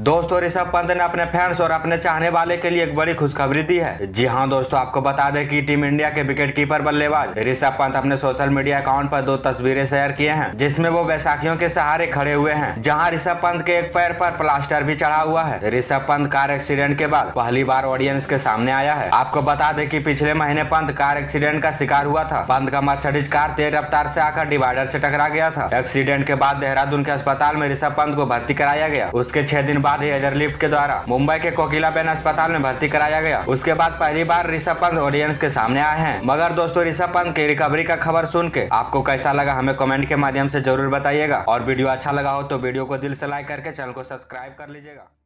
दोस्तों ऋषभ पंत ने अपने फैंस और अपने चाहने वाले के लिए एक बड़ी खुशखबरी दी है। जी हां दोस्तों, आपको बता दें कि टीम इंडिया के विकेटकीपर बल्लेबाज ऋषभ पंत अपने सोशल मीडिया अकाउंट पर 2 तस्वीरें शेयर किए हैं, जिसमें वो बैसाखियों के सहारे खड़े हुए हैं, जहां ऋषभ पंत के एक पैर पर प्लास्टर भी चढ़ा हुआ है। ऋषभ पंत कार एक्सीडेंट के बाद पहली बार ऑडियंस के सामने आया है। आपको बता दें कि पिछले महीने पंत कार एक्सीडेंट का शिकार हुआ था। पंत का मर्सिडीज कार तेज रफ्तार से आकर डिवाइडर से टकरा गया था। एक्सीडेंट के बाद देहरादून के अस्पताल में ऋषभ पंत को भर्ती कराया गया। उसके 6 दिन बाद ही एयरलिफ्ट के द्वारा मुंबई के कोकिलाबेन अस्पताल में भर्ती कराया गया। उसके बाद पहली बार ऋषभ पंत ऑडियंस के सामने आए हैं। मगर दोस्तों ऋषभ पंत की रिकवरी का खबर सुन के आपको कैसा लगा हमें कमेंट के माध्यम से जरूर बताइएगा। और वीडियो अच्छा लगा हो तो वीडियो को दिल से लाइक करके चैनल को सब्सक्राइब कर लीजिएगा।